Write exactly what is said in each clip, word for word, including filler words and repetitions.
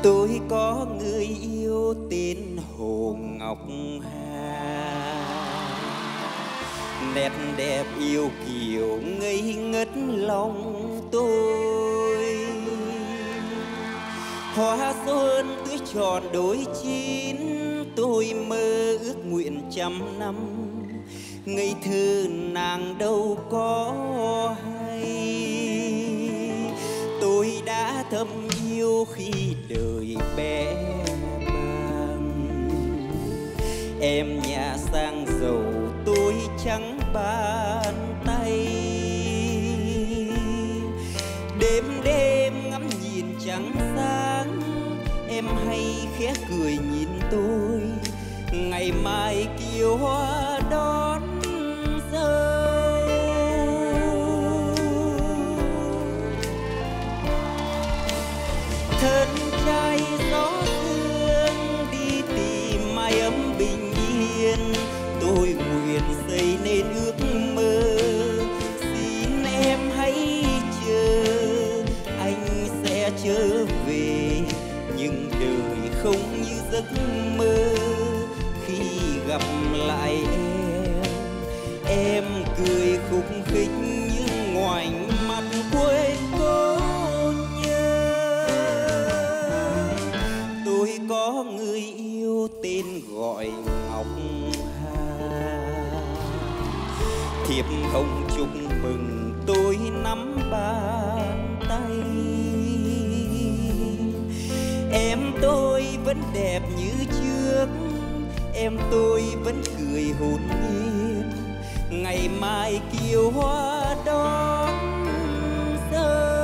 Tôi có người yêu tên Hồ Ngọc Hà, nét đẹp yêu kiều ngây ngất lòng tôi. Hoa xuân tươi tròn đôi chín, tôi mơ ước nguyện trăm năm. Ngây thơ nàng đâu có hay, tôi đã thầm yêu khi đời bé bàng. Em nhà sang giàu tôi trắng bàn tay, đêm đêm ngắm nhìn trăng sáng, em hay khẽ cười nhìn tôi. Ngày mai kiều hoa đón dâu, thân trai gió sương đi tìm mái ấm bình yên. Tôi nguyện xây nên ước mơ, xin em hãy chờ, anh sẽ trở về. Nhưng đời không như giấc mơ, khi gặp lại em, em cười khúc khích nhưng ngoảnh mặt quên cô nhớ. Tôi có người yêu tên gọi Ngọc Hà, thiệp hồng chúc mừng tôi nắm bàn tay. Em tôi vẫn đẹp như trước, em tôi vẫn cười hồn nhiên. Ngày mai kiều hoa đón dâu.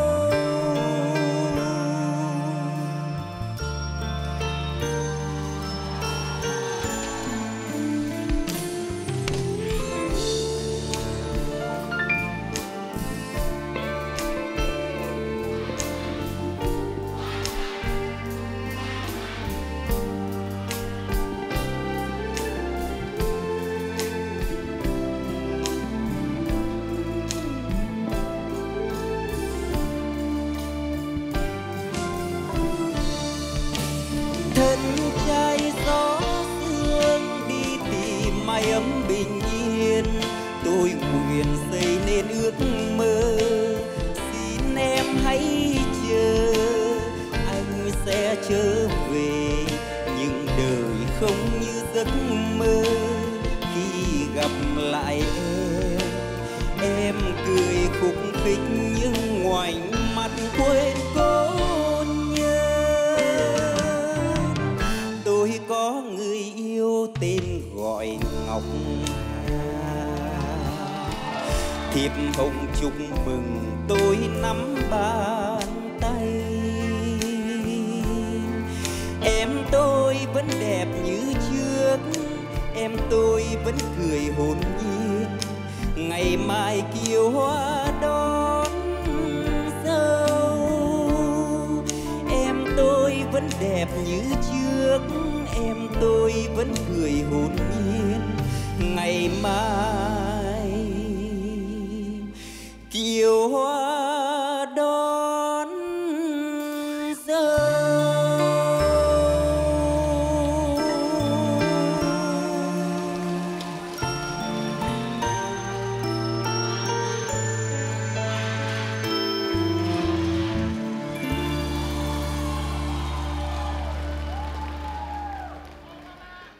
Thân trai gió sương đi tìm mái ấm bình yên. Tôi nguyện xây nên ước mơ, xin em hãy chờ, anh sẽ trở về. Nhưng đời không như giấc mơ, khi gặp lại em, em cười khúc khích nhưng ngoảnh mặt quên cô nhớ. Tôi có người yêu tên gọi Ngọc Hà, thiệp hồng chúc mừng tôi nắm bàn tay. Em tôi vẫn đẹp như trước, em tôi vẫn cười hồn nhiên. Ngày mai kiều hoa đón dâu, em tôi vẫn đẹp như trước, em tôi vẫn cười hồn nhiên. Ngày mai kiều hoa